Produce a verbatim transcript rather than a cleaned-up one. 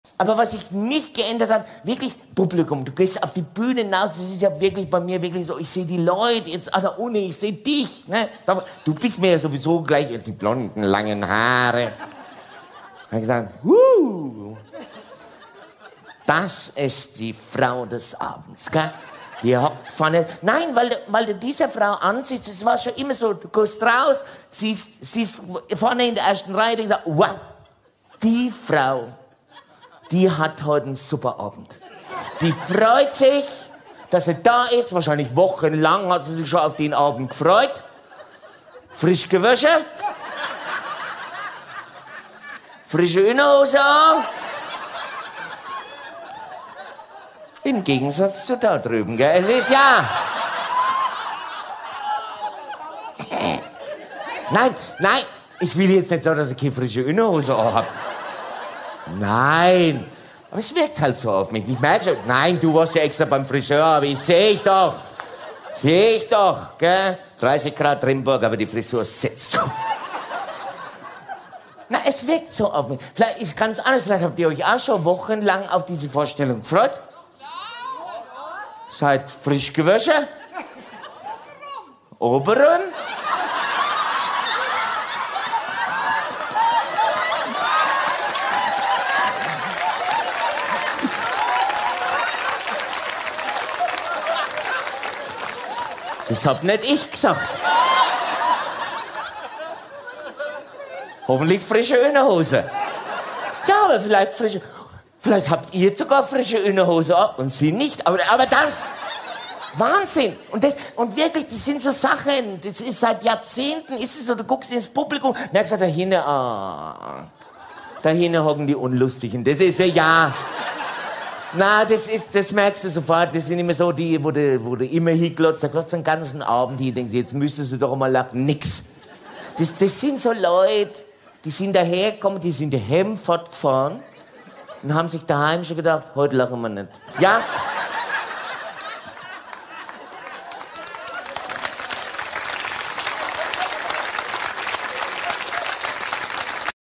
Aber was sich nicht geändert hat, wirklich Publikum. Du gehst auf die Bühne hinaus, das ist ja wirklich bei mir wirklich so, ich sehe die Leute jetzt an der Uni, ich sehe dich. Ne? Du bist mir ja sowieso gleich, die blonden, langen Haare. Ich habe gesagt, Wuh, das ist die Frau des Abends, gell? Die hockt vorne. Nein, weil, weil du diese Frau ansiehst, das war schon immer so, du gehst raus, siehst, siehst vorne in der ersten Reihe, und sagst, wow, die Frau, die hat heute einen super Abend. Die freut sich, dass sie da ist. Wahrscheinlich wochenlang hat sie sich schon auf den Abend gefreut. Frisch gewaschen. Frische Innenhose an. Im Gegensatz zu da drüben, gell? Es ist ja... Nein, nein, ich will jetzt nicht sagen, dass ich keine frische Innenhose habe. Nein, aber es wirkt halt so auf mich. Ich merke schon, nein, du warst ja extra beim Friseur, aber ich sehe ich doch. Sehe ich doch, gell? dreißig Grad Rimburg, aber die Frisur sitzt. Na, es wirkt so auf mich. Vielleicht ist ganz anders, vielleicht habt ihr euch auch schon wochenlang auf diese Vorstellung gefreut. Seid frisch gewaschen. Oberon. Das hab nicht ich gesagt. Hoffentlich frische Innenhose. Ja, aber vielleicht frische... Vielleicht habt ihr sogar frische Innenhose ab und sie nicht. Aber, aber das... Wahnsinn. Und, das, und wirklich, das sind so Sachen, das ist seit Jahrzehnten, ist es so, du guckst ins Publikum, merkst du, da hinten, ah, da hinten hocken die Unlustigen. Das ist ja, ja... Na, das ist, das merkst du sofort. Das sind immer so die, wo du, wo du immer hinglotzt. Da glotzt den ganzen Abend hier, denkst, jetzt müsstest du doch mal lachen. Nix. Das, das sind so Leute, die sind dahergekommen, die sind die Heim fortgefahren und haben sich daheim schon gedacht, heute lachen wir nicht. Ja?